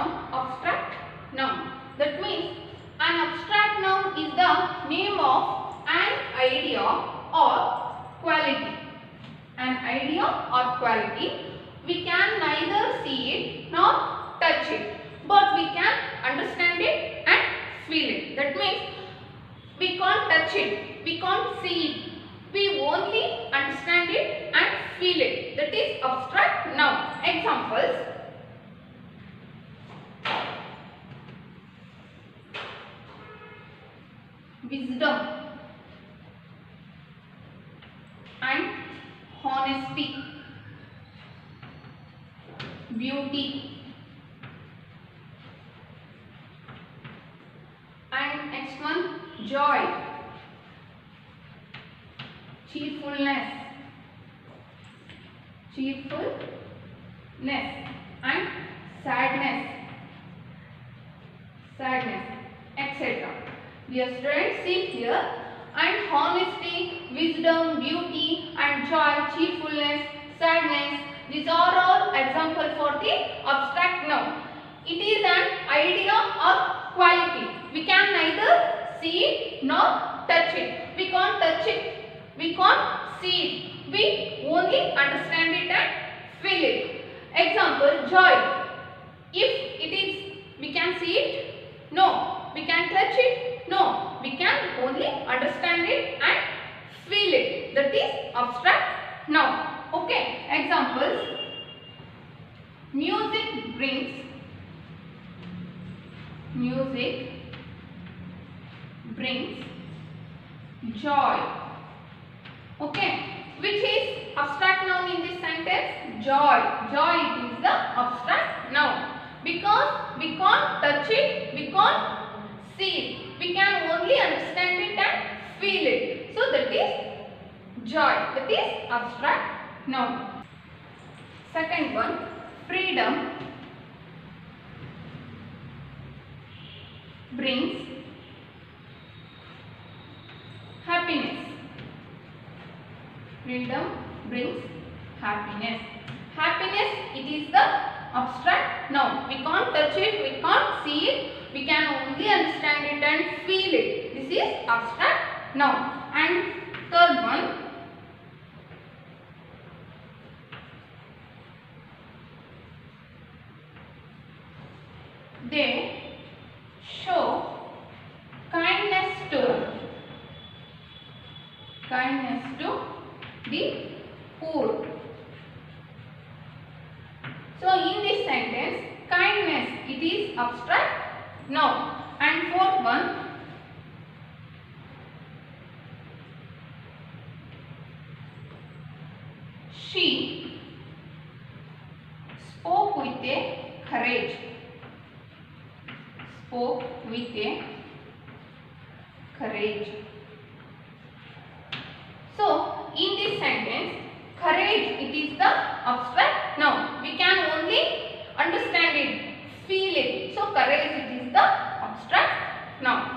noun, abstract noun. That means an abstract noun is the name of an idea or quality. An idea or quality. We can neither see it nor touch it, but we can understand it and feel it. That means we can't touch it, we can't see it, we only understand it and feel it. That is abstract noun. Examples: wisdom and honesty, beauty, and next one, joy, cheerfulness, and sadness, etc. Dear students, see here, and honesty, wisdom, beauty, and joy, cheerfulness, sadness, these are all examples for the abstract noun. It is an idea or quality. We can neither see it nor touch it. We can't touch it, we can't see it. We only understand it and feel it. Example: joy. If it is, we can see it? No. We can touch it? No. We can only understand it and feel it. That is abstract noun. Okay. Examples: music brings joy. Okay. Which is abstract noun in this sentence? Joy. Joy, it is the abstract noun. Because we can't touch it, we can't see it. We can only understand it and feel it. So that is joy. That is abstract noun. Second one, freedom brings happiness. Freedom brings happiness. Happiness, it is the abstract noun. We can't touch it, we can't see it, we can only understand it and feel it. This is abstract noun. And third one, they show kindness to the poor. So in this sentence, kindness, it is abstract noun. And fourth one, she spoke with a courage. So in this sentence, courage, it is the abstract noun. We can only understand it, feel it. So courage, it is the abstract noun.